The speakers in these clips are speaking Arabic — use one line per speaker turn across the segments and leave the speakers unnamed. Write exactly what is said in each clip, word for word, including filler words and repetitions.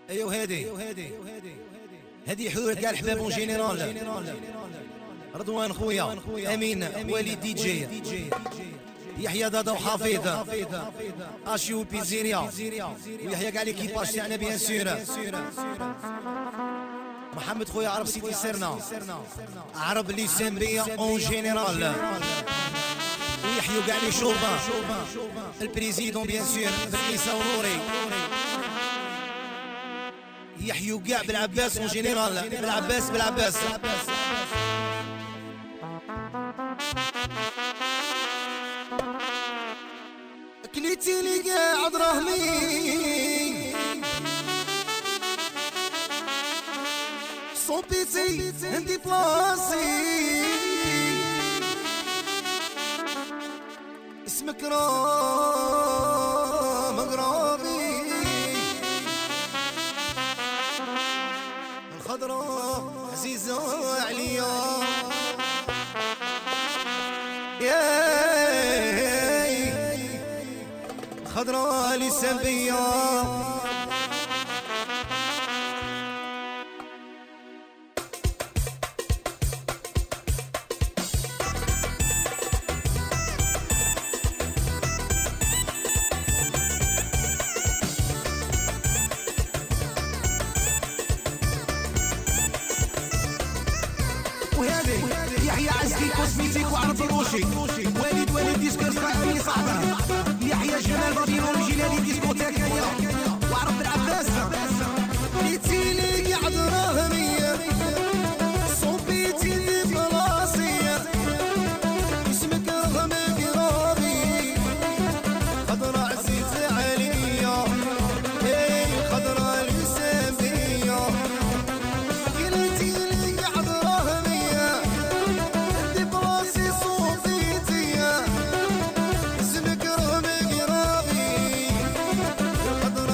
ايوا هادي هادي حضور كاع الحباب اون جينيرال. رضوان خويا، امين وليد دي جي، يحيى دادا وحفيظ، اشيو بيزيريا، ويحيى كاع ليكيباج تاعنا بيان سور. محمد خويا عرب سيدي سرنا، عرب لي سامبيا اون جينيرال، ويحيوا كاع لي شوبان، البريزيدون بيان سور بالعيسى ونوري، يحيوا كاع بالعباس اون جينيرال، بالعباس بالعباس. كليتي لي قاعد راهمي صوبيتي عندي بلاصي، اسمك راه مقرابي، الخضراء عزيزة عليا يا خضراء لي سامبيا. وهذه يحيى عزكي كوسميتيك وعرب الروشي، وليد وليد ديسكور صاحبي صاحبه، يحيى جمال بابيلون جيلاني ديسكوتاكية، وعرب العباس كليتي لي قاعد راهمي صوبيتي لي بلاصي، اسمك رغم قرابي، خضرا عزيزة عليا اي خضرا لي سامبيا. كليتي لي قاعد راهمي عندي بلاصي صوبيتي، اسمك رغم قرابي، خضرا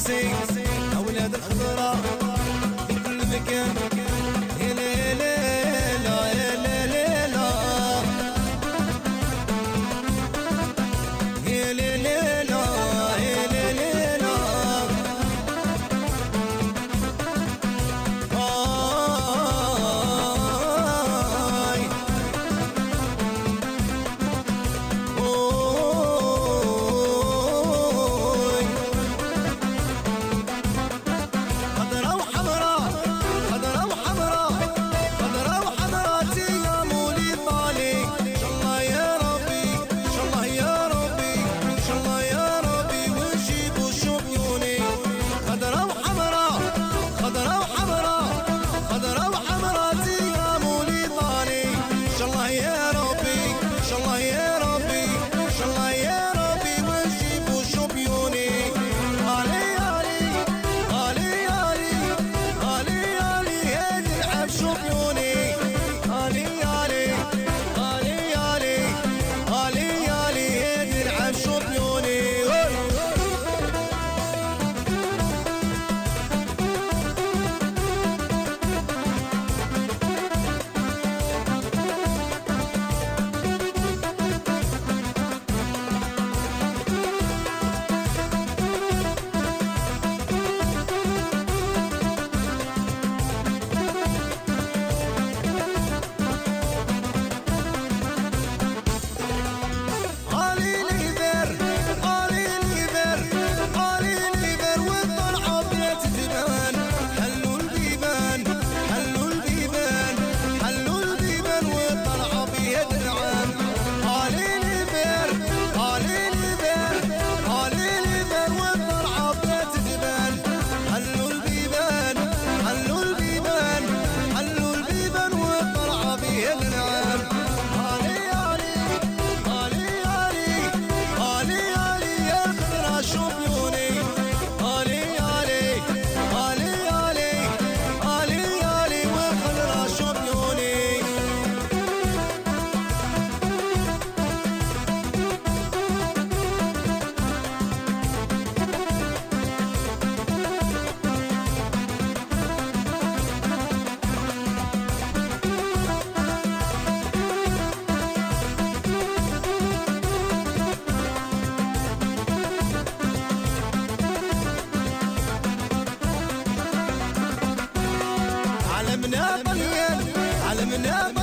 راسي اولاد الخضراء في كل مكان يا ليلى يا ليلى يا ليلى يا ليلى علمنا طليان علمنا